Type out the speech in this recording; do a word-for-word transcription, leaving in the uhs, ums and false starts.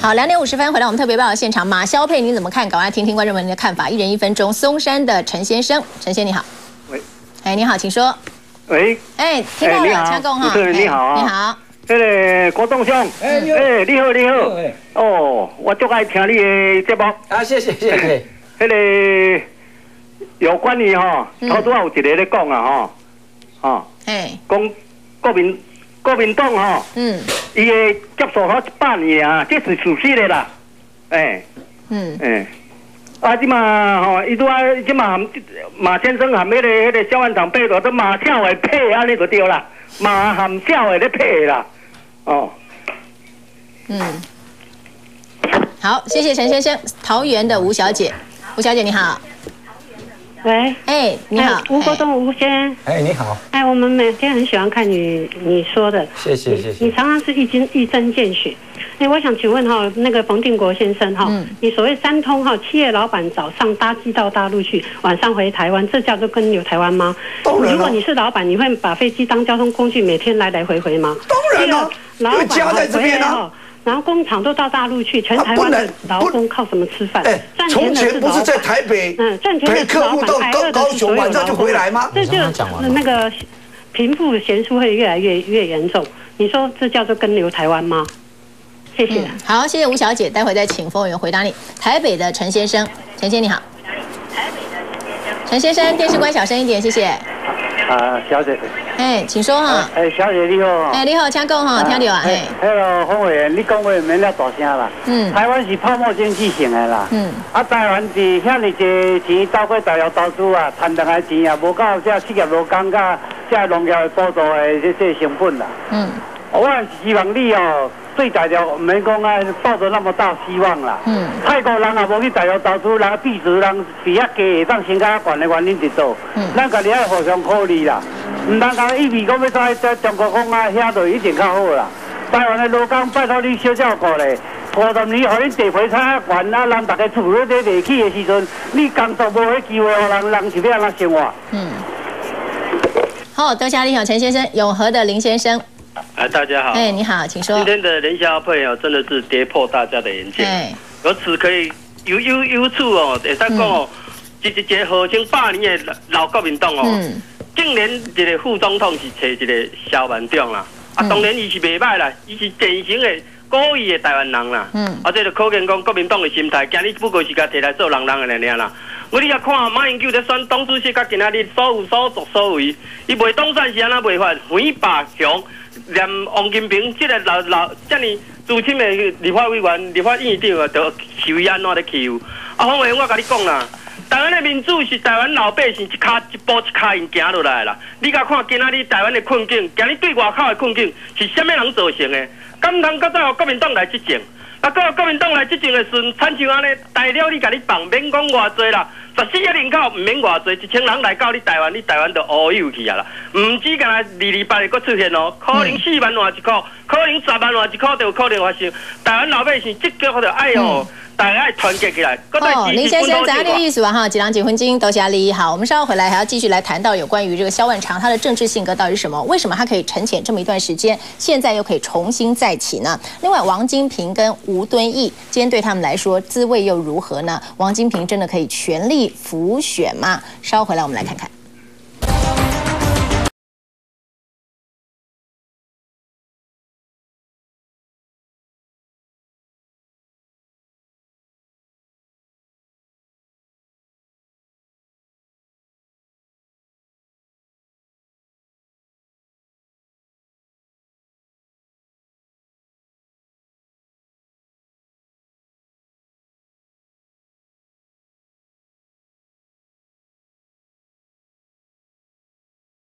好，两点五十分回到我们特别报的现场，马萧佩，你怎么看？赶快来听听观众们的看法。一人一分钟，松山的陈先生，陈先你好。 喂， 哎，你好，请说。喂，哎，听到了，枪共哈。 主持人你好啊。 你好。 那个郭董兄，哎，你好，你好。哦，我最爱听你的节目。 啊，谢谢谢谢。 那个有关于哈，头拄有一个咧讲啊哈，哈，哎，讲国民国民党哈，嗯，伊的接受好一百年啊，这是事实的啦，哎，嗯，哎，啊，即嘛吼，伊拄啊，即嘛马先生含迄个迄个小院长配合，都马跳的配安尼就对啦，马含跳的咧配啦，哦， 嗯，好，谢谢陈先生。桃园的吴小姐，吴小姐你好。 喂， 哎，你好， 吴国栋吴先生， 哎，你好， 哎，我们每天很喜欢看你你说的， 谢谢谢谢， 你常常是一针一针见血。哎，我想请问哈，那个冯定国先生哈，嗯、你所谓三通哈，企业老板早上搭机到大陆去，晚上回台湾，这叫做跟流台湾吗？ 当然了。 如果你是老板，你会把飞机当交通工具，每天来来回回吗？ 当然了， 老板家在这边呢。 然后工厂都到大陆去，全台湾的劳工靠什么吃饭？ 哎，从前不是在台北， 嗯，赚钱的是老板，挨饿的是所有劳工。这就那个贫富悬殊会越来越越严重。你说这叫做跟流台湾吗？谢谢、嗯。 好，谢谢吴小姐，待会再请服务员回答你。台北的陈先生，陈先生你好。台北的陈先生，陈先生，电视关小声一点，谢谢。 啊，小姐。 哎，请说哈。 哎，小姐你好。 哎，你好，请讲哈，听到啊。哎， 迄个洪委员，你讲话免了大声啦。嗯。台湾是泡沫经济型的啦。嗯。啊，台湾伫遐尼济钱走过大陆投资啊，赚两个钱啊，无够这企业劳工甲这农业的补助的这这成本啦。嗯。我希望你哦，对大陆唔免讲啊，抱着那么大希望啦。嗯。泰国人也无去大陆投资，人币值人比遐低，当升较悬的原因伫倒。嗯。咱家己爱互相考虑啦。唔通讲意味讲要在在中国讲啊，遐就一定较好啦。台湾的劳工拜托你小照顾咧，五十年互恁地皮产啊悬啊，人大家厝咧在地起的时阵，你工作无迄机会，互人人是要安怎生活？嗯。 好，多谢你好，陈先生，永和的林先生。 哎，大家好。 哎，你好，请说。 今天的联销配哦，真的是跌破大家的眼镜。哎，由此可以有有有处哦，会使讲哦，一一个号称百年的老国民党哦。嗯。竟然一个副总统是找一个萧万长啦，啊，当然伊是袂歹啦，伊是典型的故意的台湾人啦，嗯，啊，这就可见讲国民党的心态，今日不过是甲摕来做人人的尔啦。我你也看马英九在选党主席，甲今仔日所有所作所为，伊袂当选是安那袂法，诽霸强，连王金平这个老老遮尼资深的立法委员、立法院长啊，都受伊安怎咧欺负。啊，洪委员，我甲你讲啦。台湾的民主是台湾老百姓一卡一步一卡因行落来啦。你甲看今仔日台湾的困境，今日对外口的困境是什么人造成的？敢唔通搁再由国民党来执政？啊，搁由国民党来执政的时阵，亲像安尼，大了你甲你放，免讲偌济啦，十四亿人口唔免偌济，一千人来到你台湾，你台湾就乌有去啊啦。唔止敢若二二八会搁出现哦，可能四万换一箍，可能十万换一箍都有可能发生。台湾老百姓即叫就爱哦。嗯大家团结起来。 哦，林先生，咱这个意思吧哈，几两几婚金都加利益好。我们稍后回来还要继续来谈到有关于这个萧万长他的政治性格到底是什么？为什么他可以沉潜这么一段时间，现在又可以重新再起呢？另外，王金平跟吴敦义，今天对他们来说滋味又如何呢？王金平真的可以全力辅选吗？稍后回来我们来看看。